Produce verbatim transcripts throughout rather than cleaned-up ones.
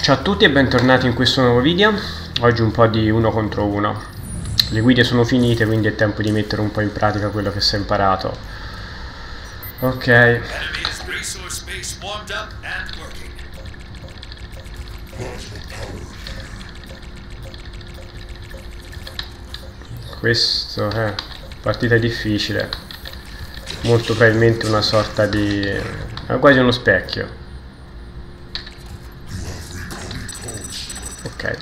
Ciao a tutti e bentornati in questo nuovo video. Oggi un po' di uno contro uno. Le guide sono finite, quindi è tempo di mettere un po' in pratica quello che si è imparato. Ok. Questo è partita difficile. Molto probabilmente una sorta di... è quasi uno specchio. Ok.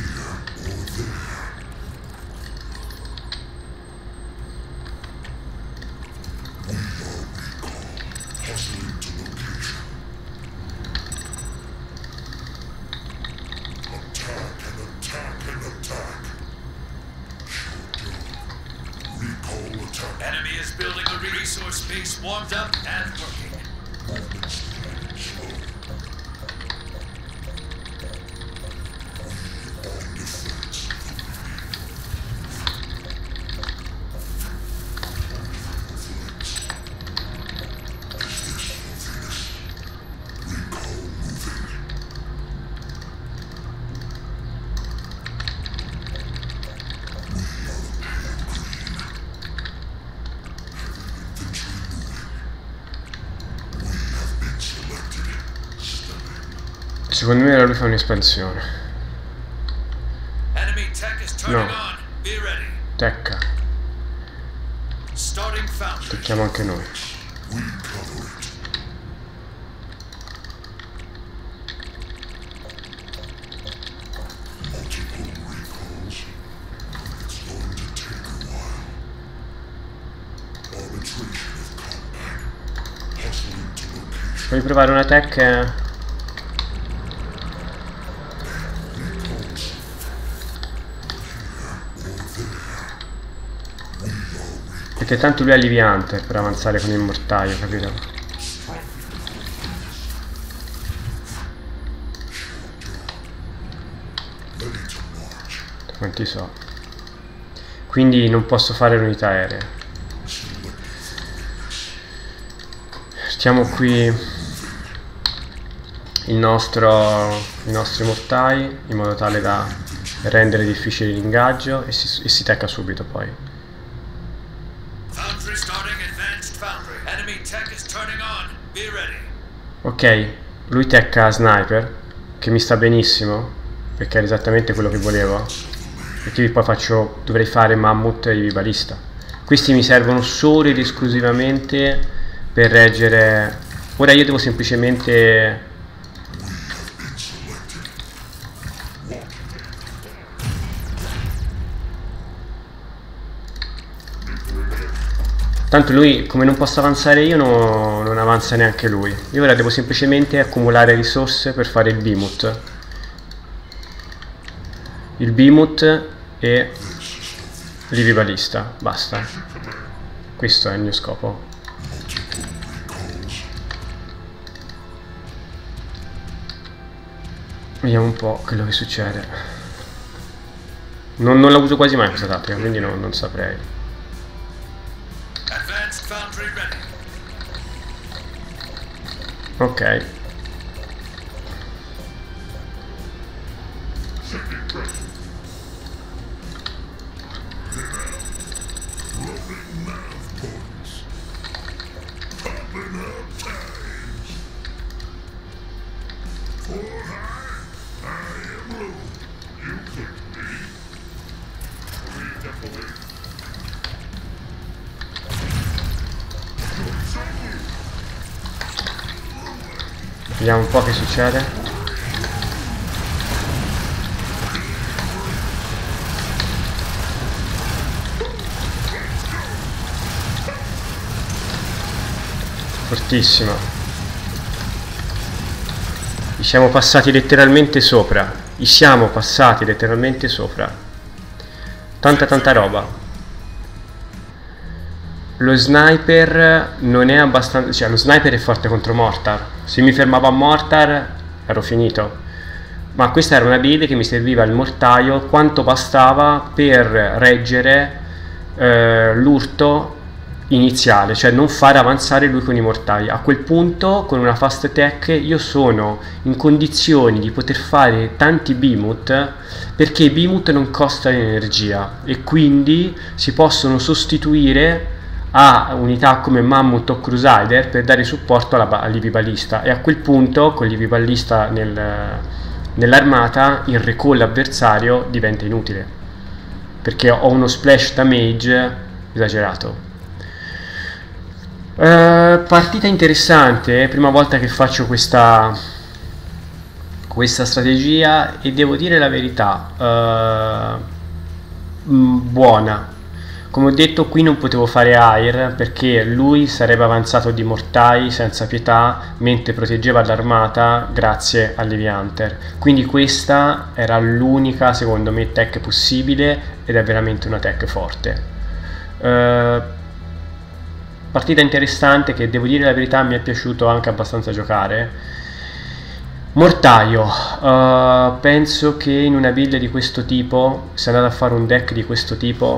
Enemy is building a resource base warmed up and working. Secondo me lui fa un'espansione. No. Tecca. Tecchiamo anche noi. Vuoi provare una tech? Perché tanto lui è aliviante per avanzare con il mortaio, capito? Quanti so. Quindi non posso fare l'unità aerea. Stiamo qui il nostro, i nostri mortai in modo tale da rendere difficile l'ingaggio e si, e si tecca subito poi. Ok, lui tecca sniper, che mi sta benissimo, perché è esattamente quello che volevo. Perché poi faccio, dovrei fare mammut e balista. Questi mi servono solo ed esclusivamente per reggere. Ora io devo semplicemente... Tanto lui, come non posso avanzare io, no, non avanza neanche lui. Io ora devo semplicemente accumulare risorse per fare il Behemoth. Il Behemoth e l'Ivibalista. Basta. Questo è il mio scopo. Vediamo un po' quello che succede. Non, non la uso quasi mai questa tattica, quindi no, non saprei. Ok. Vediamo un po' che succede. Fortissimo. Gli siamo passati letteralmente sopra. Gli siamo passati letteralmente sopra. Tanta tanta roba. Lo sniper non è abbastanza... cioè lo sniper è forte contro Mortar. Se mi fermavo a Mortar ero finito. Ma questa era una build che mi serviva il mortaio quanto bastava per reggere eh, l'urto iniziale, cioè non fare avanzare lui con i mortai. A quel punto con una fast attack io sono in condizioni di poter fare tanti Behemoth, perché i Behemoth non costano energia e quindi si possono sostituire a unità come Mammoth o Crusader per dare supporto alla, all'I V ballista, e a quel punto con l'I V ballista nel, nell'armata il recall avversario diventa inutile, perché ho uno splash damage esagerato. Uh, partita interessante, prima volta che faccio questa questa strategia, e devo dire la verità, uh, buona. Come ho detto, qui non potevo fare air perché lui sarebbe avanzato di mortai senza pietà mentre proteggeva l'armata grazie all'Heavy Hunter, quindi questa era l'unica secondo me tech possibile ed è veramente una tech forte. uh, Partita interessante che, devo dire la verità, mi è piaciuto anche abbastanza giocare. Mortaio, uh, penso che in una build di questo tipo, se andate a fare un deck di questo tipo,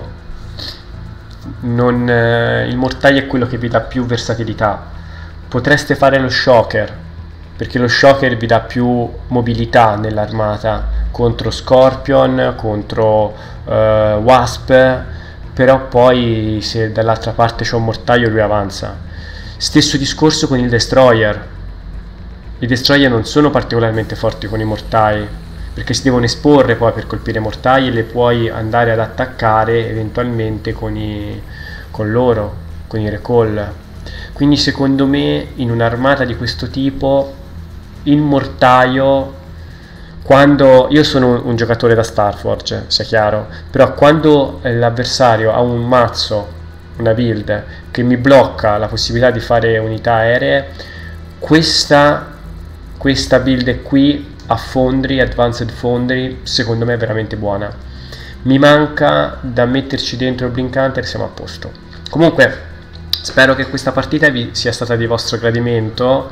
non, uh, il mortaio è quello che vi dà più versatilità. Potreste fare lo shocker, perché lo shocker vi dà più mobilità nell'armata contro Scorpion, contro uh, Wasp, però poi se dall'altra parte c'è un mortaio lui avanza. Stesso discorso con il Destroyer. I Destroyer non sono particolarmente forti con i mortai, perché si devono esporre poi per colpire mortai e le puoi andare ad attaccare eventualmente con, i, con loro, con i recall. Quindi secondo me in un'armata di questo tipo il mortaio, quando io sono un giocatore da Starforge, sia chiaro, però quando l'avversario ha un mazzo, una build che mi blocca la possibilità di fare unità aeree, questa, questa build qui a Foundry, Advanced Foundry, secondo me è veramente buona. Mi manca da metterci dentro il Blink Hunter, siamo a posto. Comunque spero che questa partita vi sia stata di vostro gradimento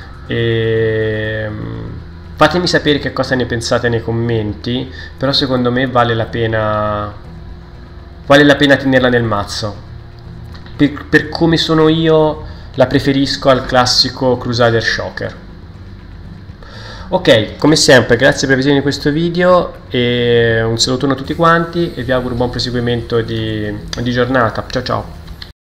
e fatemi sapere che cosa ne pensate nei commenti, però secondo me vale la pena vale la pena tenerla nel mazzo. Per, per come sono io la preferisco al classico Crusader Shocker. Ok, come sempre grazie per la visione di questo video e un salutone a tutti quanti e vi auguro un buon proseguimento di, di giornata. Ciao ciao.